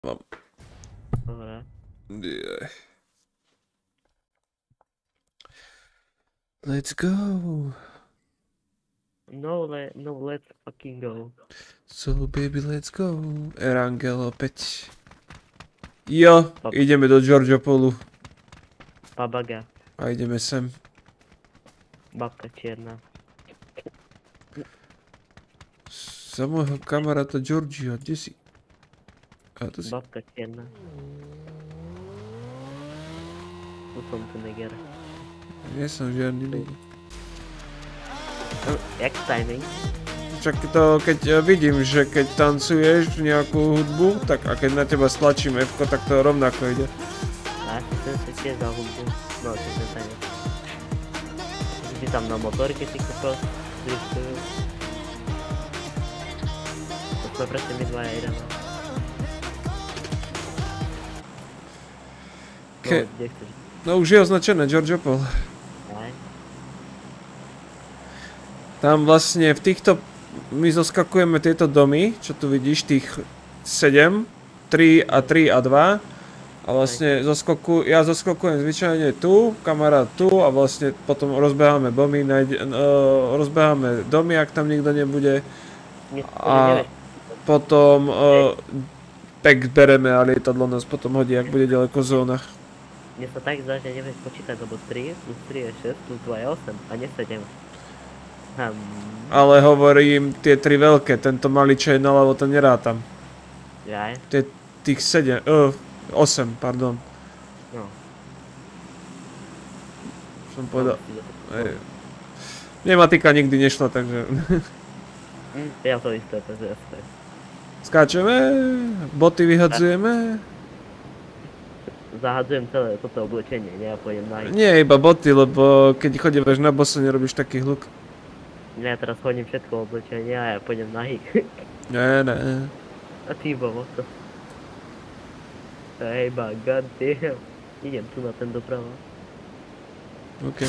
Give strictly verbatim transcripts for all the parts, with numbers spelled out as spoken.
Mám. Dobre. Yeah. Let's go. No, le, no, let's fucking go. So baby, let's go. Erangel opäť. Jo, Pap ideme do Georgiopolu. Pabaga. A ideme sem. Babka čierna. Za môjho kamaráta Georgio, kde si? A to si. Babka čierna. Tu som tu neger. Nie som žiadny lidi. No, jak timing? Však to, keď ja vidím, že keď tancuješ nejakú hudbu, tak a keď na teba stlačím F-ko, tak to rovnako ide. A ja si ten si tiež za hudbu. No, čo ten tanec. Ty tam na motorke si kokos driftujú. To sme presne my dvaja ideme. Ke... No, kde chceš? No už je označené Georgiopol. Aj. Tam vlastne v týchto, my zoskakujeme tieto domy, čo tu vidíš, tých sedem, tri a tri a dva. A vlastne zoskoku, ja zoskakujem zvyčajne tu, kamarát tu a vlastne potom rozbeháme domy, nájde, uh, rozbeháme domy, ak tam nikto nebude. A potom uh, pek bereme a lietadlo nás potom hodí, ak bude ďaleko zóna. Mne sa tak zdá, že nevieš počítať, lebo tri plus tri je šesť, plus dva je osem a nie sedem. Hm. Ale hovorím tie tri veľké, tento malý čo je naľavo, to nerátam. Jaj? Tie, tých sedem, uh, osem, pardon. No. Som povedal. Ej. Mne matika nikdy nešla, takže... Hm, ja to isté, takže jasné. Skáčeme, boty vyhadzujeme. Zahadzujem celé toto oblečenie, nie? Ja pôjdem nahý. Nie, iba boty, lebo keď chodíš na boso, nerobíš taký hluk. Ja teraz chodím všetko oblečenie a ja pôjdem nahý. Ne, ne. A ty bovo to. Hej, ba, god damn. Idem tu na ten doprava. OK.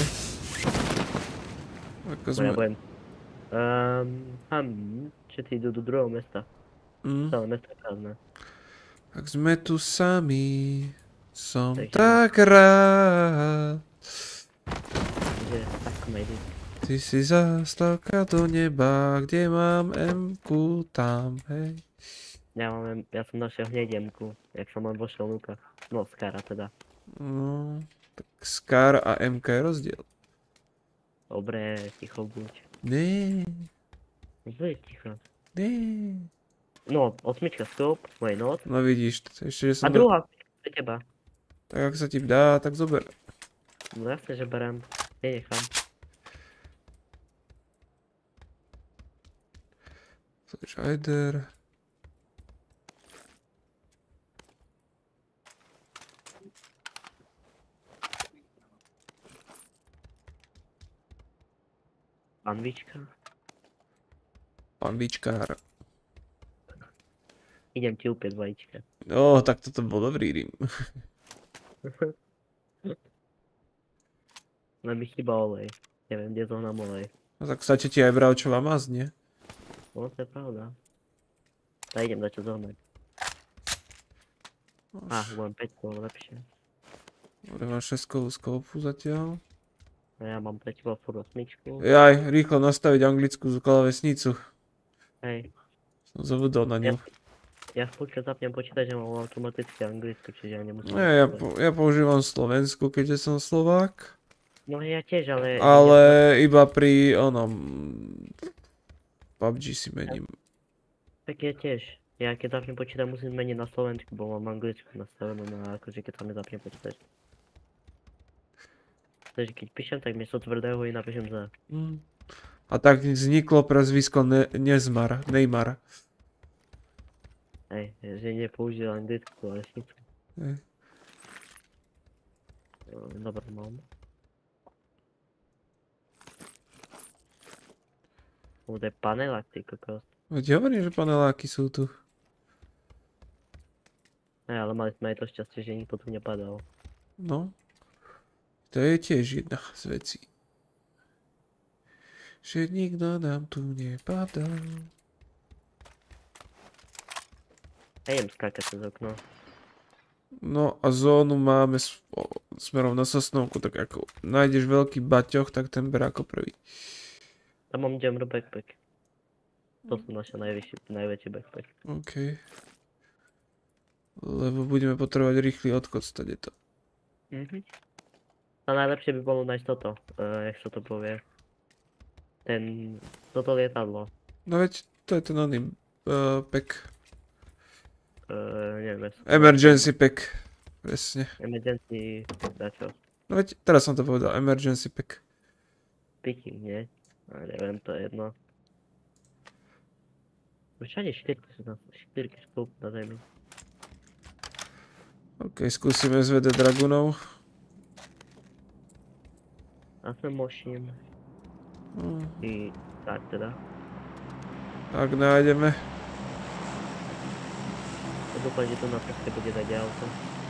Ako No sme... ja budem. Um, hm, všetci idú do druhého mesta. Mm. Celé mesto je prázdne. Ak sme tu sami, som Takže- tak rád. Takže tak mejdi. Ty si zástavka do neba, kde mám M-ku tam, hej. Ja mám, ja som našiel hneď M-ku, jak som len vošiel Luka. No, Skara teda. No, tak Scar a M K je rozdiel. Dobre, ticho buď. Ne, Buď ticho. ne. No, osmička scope, môj not. No vidíš, to ešte, že A som... druhá, pre teba. Tak ak sa ti dá, tak zober. No jasne, že berem. Nenechám. Flash hider. Panvička. Pán výčkár. Idem ti upieť vajíčka. No, tak toto bol dobrý rým. Len mi chýba olej. Neviem, kde zohnám olej. No tak stačí ti aj bravčová masť, nie? No, to je pravda. Tak idem dať čo zohnať. Á, budem päť kol lepšie. Dobre, mám šesťkovú skopu zatiaľ. A ja mám pre teba furt osmičku. Jaj, rýchlo nastaviť anglickú klavesnicu. Hej. Som zabudol na ňu. Ja furt keď zapnem počítať, že mám automaticky anglicky, čiže ja nemusím... Nie, ja, po, ja používam Slovensku, keďže som Slovák. No ja tiež, ale... Ale iba pri onom... pé ú gé si mením. Tak ja tiež. Ja keď zapnem počítať, musím zmeniť na Slovensku, bo mám anglicky nastavenú na akože keď sa mi zapnem počítať. Takže keď píšem, tak miesto tvrdého i napíšem za. Mm. A tak vzniklo prezvisko ne Nezmar, Neymar. Hej, že nepoužil anglickú klávesnicu. Hej. Dobre, mám. Bude panelák, ty kokos. Veď hovorím, že paneláky sú tu. Hej, ale mali sme aj to šťastie, že nikto tu nepadal. No. To je tiež jedna z vecí. Že nikto nám tu nepadal. Ja idem skákať cez okno. No a zónu máme s- o, smerom na Sosnovku, tak ako nájdeš veľký baťoch, tak ten ber ako prvý. Tam mám jammer backpack. To som našiel najvyšší, najväčší backpack. OK. Lebo budeme potrebovať rýchly odchod stade to. Mhm. A najlepšie by bolo nájsť toto, uh, jak sa to povie. Ten, toto lietadlo. No veď, to je ten oný uh, pack. Uh, neviem. Emergency pack. Presne. Emergency, dačo. No veď, teraz som to povedal, emergency pack. Picking, nie? A neviem, to je jedno. Už ani štyrky sú na, štyrky sú na zemi. OK, skúsime es vé dé Dragunov. A som moším. No, I tak teda. ak nájdeme. Ja dúfam, že tu na ceste bude dať auto.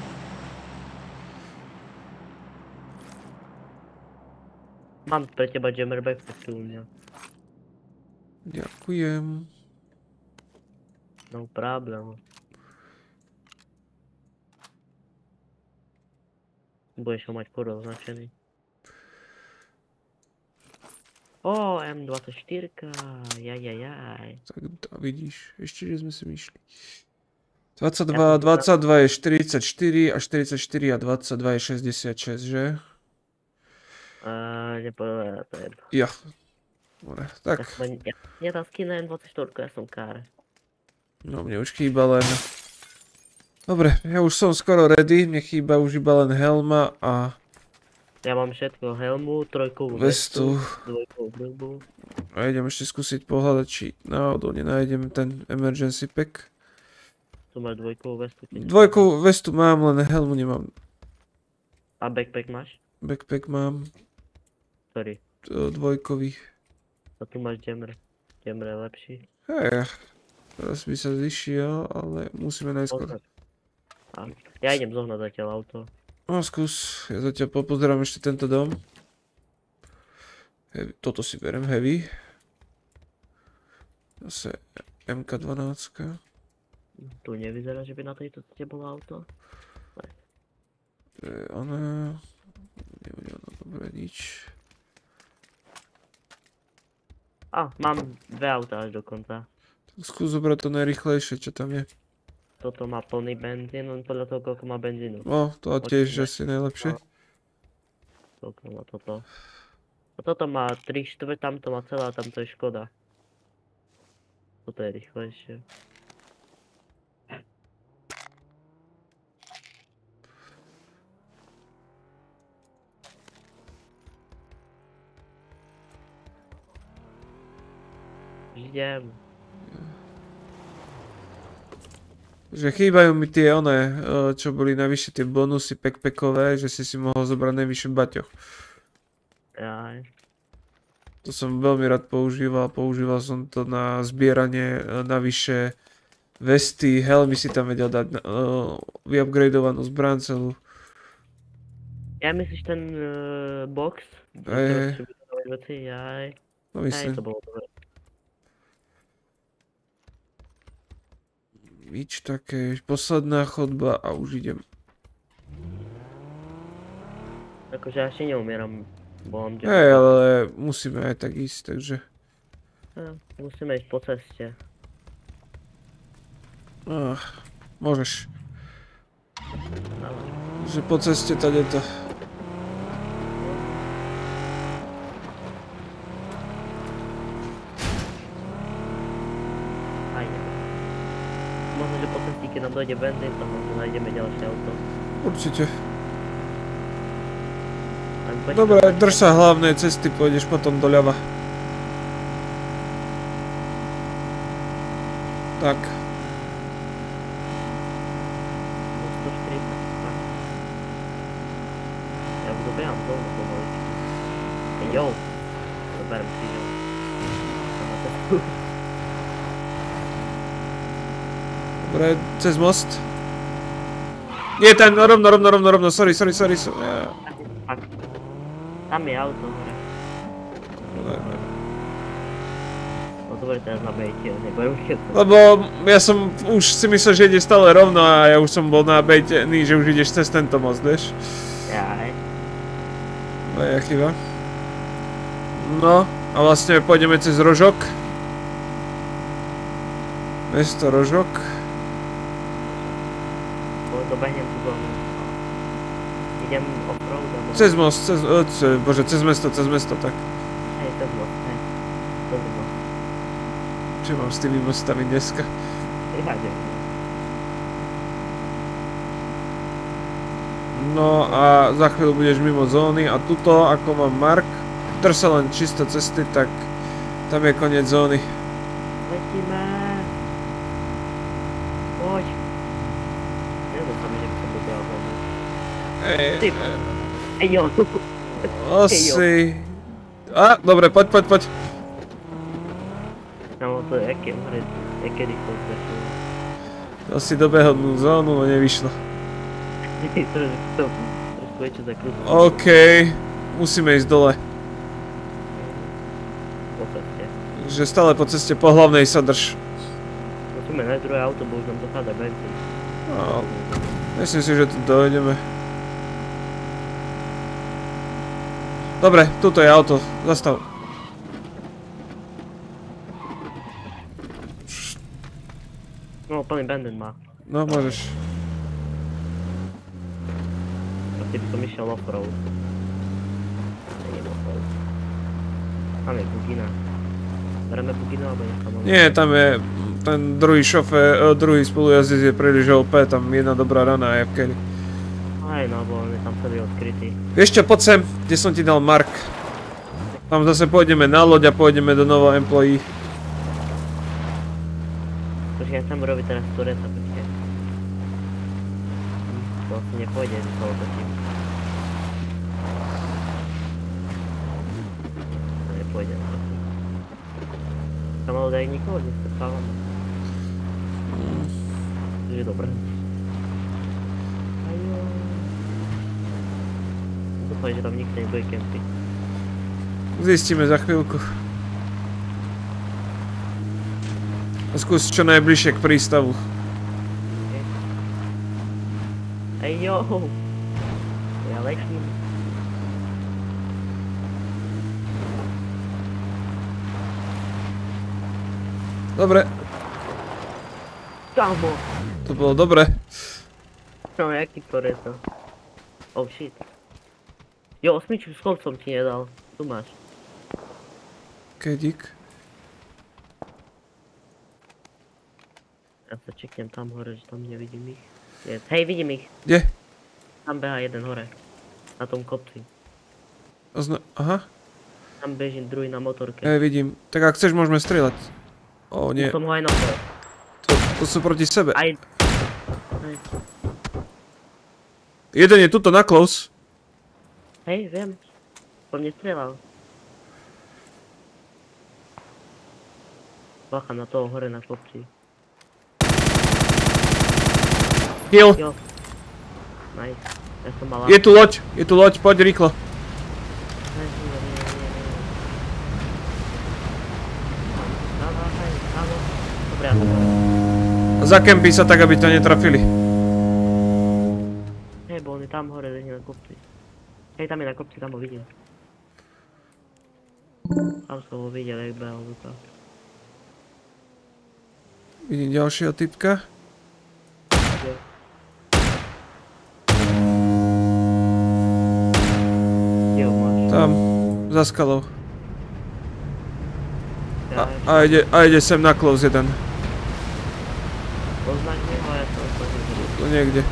Mám pre teba jammer backpack tu u mňa. Ďakujem. No problem. Budeš ho mať kurva označený. Ó, em dvadsaťštyri, jajajaj. Tak to vidíš, ešte že sme si myšli. dvadsaťdva, dvadsaťdva je štyridsaťštyri a štyridsaťštyri a dvadsaťdva je šesťdesiatšesť, že? Uh, nepovedal, to je jedno. Ja. Dobre, tak. Ja, som, ja, ja tam skinem em dvadsaťštyri, ja som káre. No mne už chýba len... Dobre, ja už som skoro ready, mne chýba už iba len helma a... Ja mám všetko, helmu, trojkovú vestu. vestu, dvojkovú brúbu. A idem ešte skúsiť pohľadať, či náhodou nenájdem ten emergency pack. Tu máš dvojkovú vestu. Dvojkovú vestu mám, len helmu nemám. A backpack máš? Backpack mám. Sorry. To dvojkový. A tu máš jammer. Jammer je lepší. Hej, teraz by sa zišiel, ale musíme najskôr. A ja idem zohnať zatiaľ auto. No skús, ja zatiaľ popozerám ešte tento dom. Heavy. Toto si berem heavy. Zase em ká dvanásť. Tu nevyzerá, že by na tejto ceste bolo auto. To je ona. Nebude ona dobre nič. A, mám dve auta až dokonca. Tak skús zobrať to najrýchlejšie, čo tam je. Toto má plný benzín, len podľa toho, koľko má benzínu. No, to tiež asi najlepšie. Koľko má toto. A toto má tri štvrť, tamto má celá, tamto je Škoda. Toto je rýchlejšie. Idem. Že chýbajú mi tie one, čo boli navyše tie bonusy backpackové, že si si mohol zobrať najvyššie baťoch. Jaj. To som veľmi rád používal, používal som to na zbieranie navyše vesty, helmy si tam vedel dať, uh, vyupgradeovanú zbraň celú. Ja myslíš ten uh, box? Hej, hej. Veci, jaj. No Hej, myslím. to bolo dobré. Nič také, posledná chodba a už idem. Akože ja ešte neumieram, bo mám Hej, ale musíme aj tak ísť, takže... Ja, musíme ísť po ceste. Ah, môžeš. Ale... Že po ceste tady to. Možno, že po cestí, keď nám dojde benzín, tam možno nájdeme ďalšie auto. Určite. Len počkaj, Dobre, počkaj. drž sa hlavnej cesty, pôjdeš potom doľava. Tak. sto štyridsať. Ja budu behám dolu pomaly. Jo. Zoberiem si jo. Tam na cestu. Dobre, cez most. Nie, tam, no rovno, rovno, rovno, rovno, sorry, sorry, sorry, sorry. Ja. Fakt. Tam je auto hore. Dobre. Od Dobre, teraz nabejte, nebudem keď... Lebo ja som už si myslel, že ide stále rovno a ja už som bol nabejtený, že už ideš cez tento most, vieš? Jaj. Moja chyba. No, a vlastne pôjdeme cez Rožok. Mesto Rožok. Dobehnem tú zónu. Idem offroad alebo... Cez most, cez, o, ce, bože, cez mesto, cez mesto, tak. Hej, cez most, hej. Cez most. Čo mám s tými mostami dneska? Ja neviem. No a za chvíľu budeš mimo zóny a tuto, ako mám Mark, drž sa len čisto cesty, tak tam je koniec zóny. Letíme. Poď. Nedostal mi, že by som dobial zónu. Ej, Ty. Ej jo. asi... A, dobre, poď, poď, poď. No to je jaké hore, jaké rýchlo zrešilo. Dal si dobehodnú zónu, no nevyšlo. Trošku, trošku väčšie zakrútu. OK, musíme ísť dole. Po ceste. Že stále po ceste po hlavnej sa drž. Musíme nájsť druhé auto, bo už nám dochádza benzín. No, myslím si, že tu dojdeme. Dobre, tuto je auto, zastav. No, plný benzín má. No, môžeš. Asi by som išiel offroad. Nejdem offroad. Tam je bugina. Bereme buginu alebo nechám? Nie, tam je ten druhý šofér, druhý spolujazdec je príliš ó pé, tam jedna dobrá rana je v keli. Aj no, bo on je tam celý odkrytý. Vieš čo, poď sem, kde som ti dal Mark. Tam zase pôjdeme na loď a pôjdeme do nového employee. Počkej, ja chcem urobiť teraz tureta, počkej. To asi nepôjde, že sa otočím. To nepôjde, no. Tam ale daj nikoho, dnes sa stávam. To je dobré. Ajo. Dúfaj, že tam nikto nebude kempiť. Zistíme za chvíľku. Skús čo najbližšie k prístavu. Ej jo! Ja letím. Dobre, Kámo! to bolo dobre. No, jaký Toretto? Oh shit. Jo, osmičku skôr som ti nedal. Tu máš. Ok, dík. Ja sa čeknem tam hore, že tam nevidím ich. Je. Hej, vidím ich. Kde? Tam beha jeden hore. Na tom kopci. Ozna... Aha. Tam beží druhý na motorke. Ja vidím. Tak ak chceš, môžeme strieľať. Ó, nie. Som ho aj napol. To, to sú proti sebe. Aj... Aj... Jeden je tuto na close. Hej, viem. Po mne strieľal. Bacha na toho hore na kopci. Kill. Jo. Nice. Ja som mal... Je tu loď. Je tu loď. Poď rýchlo. Hej, nie, nie, nie, nie. Dávaj, áno. Dobre, ja to bolo. Zakempí sa tak, aby ťa netrafili. Hej, bo on je tam hore, nie na kopci. Hej, tam je na kopci, tam ho vidím. Tam som ho videl, jak behal Luka. Vidím ďalšieho typka. Kde? Kde ho máš? Tam. Za skalou. Ja, A, a, ide, a ide sem na close jeden. Označ mi ho, ja som to nevidel. Tu niekde.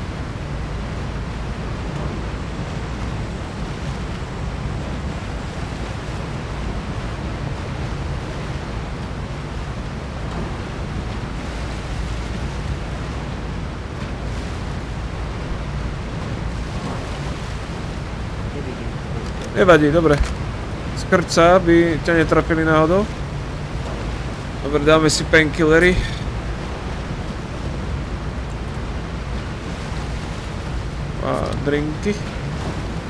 Nevidím. Nevadí, dobre. Skrč sa, aby ťa netrafili náhodou. Dobre, dáme si painkillery. A drinky.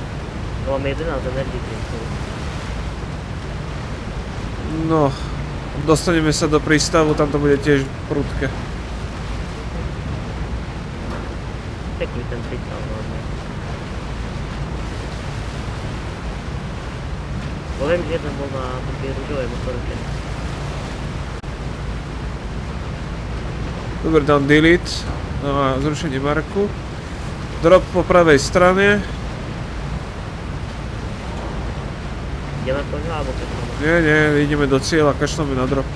Mám jedenásť energy drinkov. No. Dostaneme sa do prístavu, tam to bude tiež prudké. Pekný ten prístav, hlavne. Poviem, že jeden bol na také ružové motorke. Dobre, dám delete. No a zrušenie marku. Drop po pravej strane. Ideme po ňu, alebo kašľame? Nie, nie, ideme do cieľa, kašľame na drop.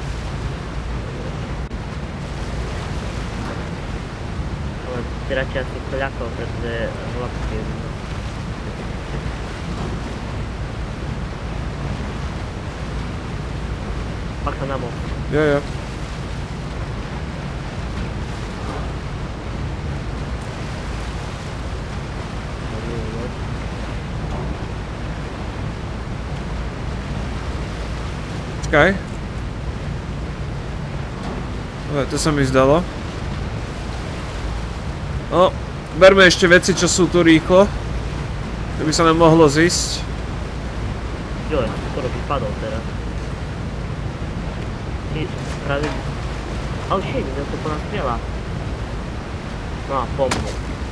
Ale si radšej asi Poľakov, pretože hlapky je no. Pacha na most. Jo, jo. Počkaj. Dobre, to sa mi zdalo. No, berme ešte veci, čo sú tu rýchlo. Keby sa nám mohlo zísť. Jo, ja som skoro vypadol teraz. Ty, práve... Oh shit, ja to po nás strieľa. No a pomôcť.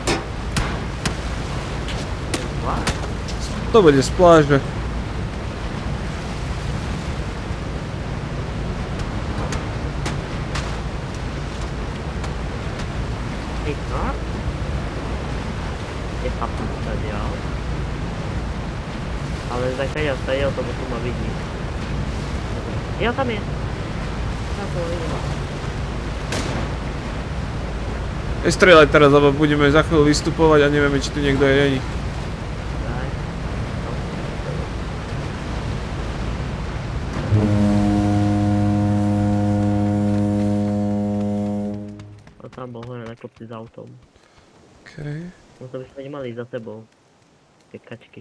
To bude z pláže. Nechápem sa dial. Ale zakaď sa je, to tu ma vidí. Jo, tam je. Tam som ho videl. Nestrieľaj teraz, lebo budeme za chvíľu vystupovať a nevieme, či tu niekto je není. Daj. A tam bol hore na kopci s autom. Okej. No to by sme nemali za sebou. Tie kačky.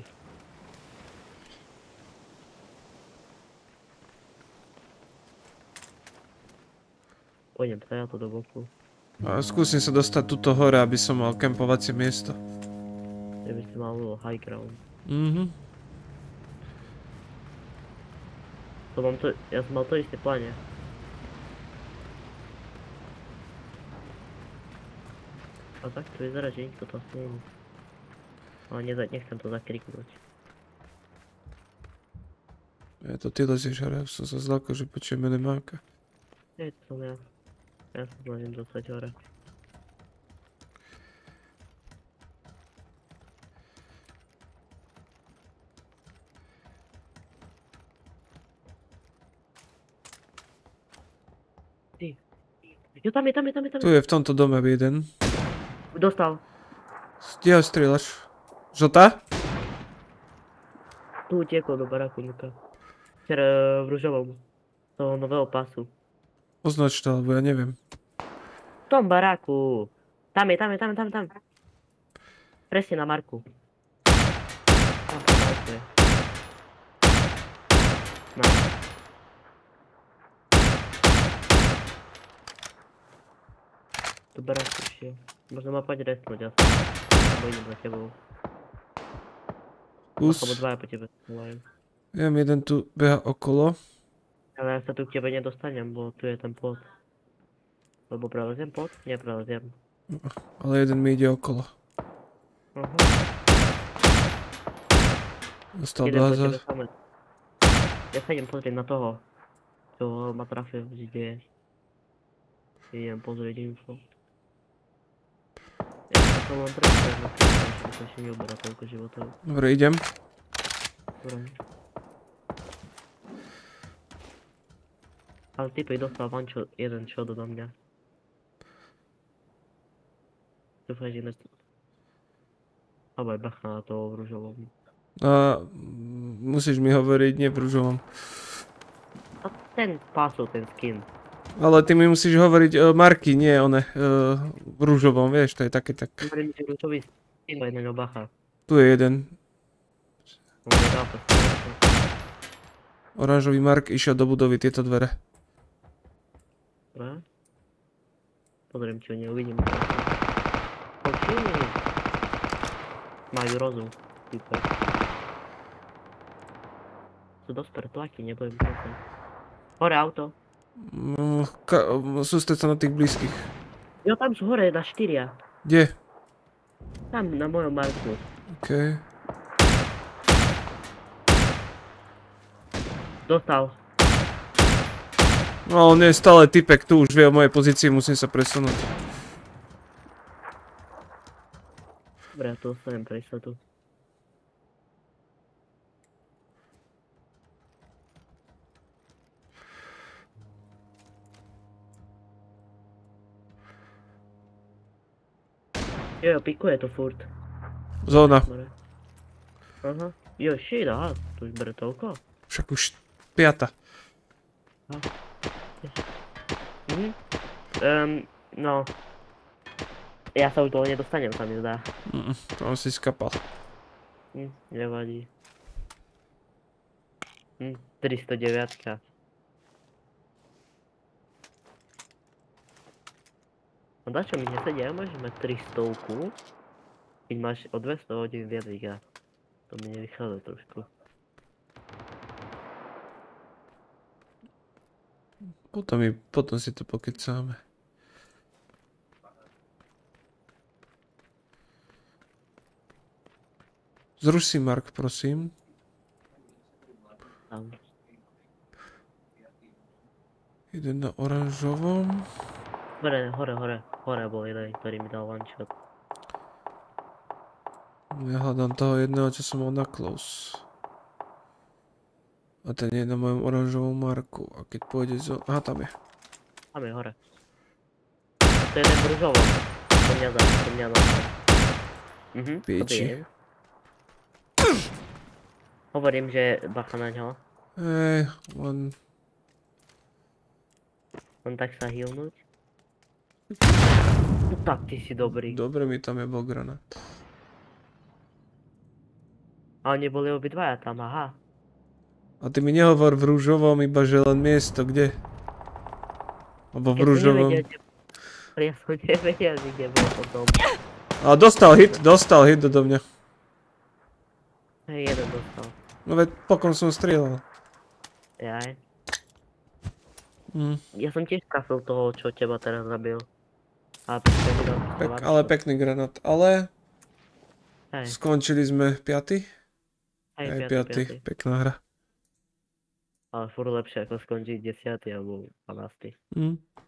Pojdem sa ja to do boku. A skúsim sa dostať tuto hore, aby som mal kempovacie miesto. Ja by si mal high ground. Mhm. To mám to, ja som mal to isté pláne. A tak to vyzerá, že nikto to asi není. Ale neza, nechcem to zakriknúť. Je to ty lezieš hore, som sa zľakol, že počujem minimáka. Nie, to som ja. Ja sa snažím dostať hore. Ty. Jo, tam je, tam je, tam je, tam je. Tu je v tomto dome jeden. Dostal. Kde ho strieľaš? Žltá? Tu utiekol do baráku, Nuka. Včera v ružovom. Toho nového pasu. Označ to, alebo ja neviem. V tom baráku. Tam je, tam je, tam je, tam je, tam. Presne na marku. Tam to marku je. No. Do baráku šiel. Možno ma poď resnúť asi. Bo idem za tebou. Kus. Alebo dvaja po tebe volajú. Ja jeden tu beha okolo. Ale ja sa tu k tebe nedostanem, bo tu je ten plot. Lebo preleziem plot? Nie preleziem. Ale jeden mi ide okolo. Aha. Dostal Jeden dva po za... tebe samé. Ja sa idem pozrieť na toho, čo ma trafil vždy deje. Idem pozrieť info. Ja som len prečítať na to, že to ešte neuberá toľko životov. Dobre, idem. Dobre. Ale typek dostal one shot, jeden shot do mňa. Dúfaj, že inak... Alebo aj bacha na toho v ružovom. A musíš mi hovoriť, nie v ružovom. A ten pásol, ten skin. Ale ty mi musíš hovoriť uh, marky, nie one uh, v ružovom, vieš, to je také tak. Hovorím, že ružový skin, aj na ňo bacha. Tu je jeden. On mi dal to skin. Oranžový mark išiel do budovy, tieto dvere. Dobre. Pozriem, či ho neuvidím. Počuj. Majú rozum. Super. Sú dosť pretlaky, nebudem počať. Hore auto. Mm, ka- sústreď sa na tých blízkych. Jo, tam sú hore na štyria. Kde? Tam na mojom marku. OK. Dostal. No, on je stále typek tu, už vie o mojej pozícii, musím sa presunúť. Dobre, ja tu ostanem pre istotu. Jo, jo, pikuje to furt. Zóna. Dobre. Aha. Jo, shit, aha, to už bere toľko. Však už piata. Mhm. Um, no. Ja sa už dole nedostanem, sa mi zdá. Mm, to on si skapal. Hm, nevadí. Hm, tristodeväť. No dačo mi nesedia, môžeš mať tristostovku, keď máš o dvesto hodín viac iga. To mi nevychádza trošku. Potom, mi, potom si to pokecáme. Zruš si Mark, prosím. Tam. Jeden na oranžovom. Hore, hore, hore. Hore bol jeden, ktorý mi dal one shot. Ja hľadám toho jedného, čo som mal na close. A ten je na mojom oranžovom marku. A keď pôjde zo... Aha, tam je. Tam je hore. To je ten v ružovom. To mňa dá, to mňa dá. Mhm, Píči. dobrý je. Hovorím, že bacha na ňo. Hej, on... On tak sa healnúť. No tak, ty si dobrý. Dobre mi tam je bol granát. A oni boli obidvaja tam, aha. A ty mi nehovor v rúžovom, iba že len miesto, kde? Alebo v Ja som rúžovom. nevedel, kde... Ja som nevedel, kde bol potom. A dostal hit, dostal hit do mňa. Hej, jeden dostal. No veď pokon som strieľal. Jaj. Hm. Ja som tiež trafil toho, čo teba teraz zabil. A pekne mi dal Pek, one ale shot. pekný granát. Ale Hej, skončili sme piaty? hej, Aj piaty, piaty. piaty. Pekná hra. Ale furt lepšie ako skončiť desiaty alebo dvanásty. Hm.